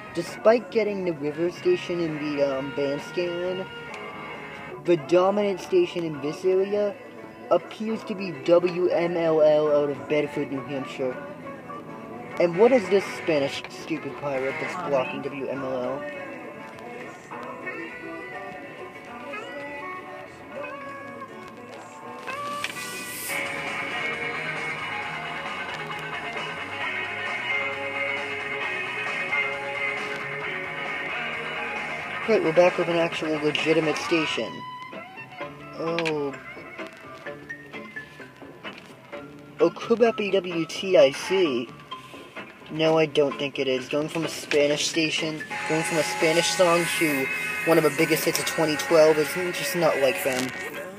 Despite getting the river station in the bandstand, the dominant station in this area appears to be WMLL out of Bedford, New Hampshire. And what is this Spanish stupid pirate that's blocking WMLL? Great, we're back with an actual legitimate station. Oh, could that be WTIC? No, I don't think it is. Going from a Spanish station, going from a Spanish song to one of the biggest hits of 2012 is just not like them.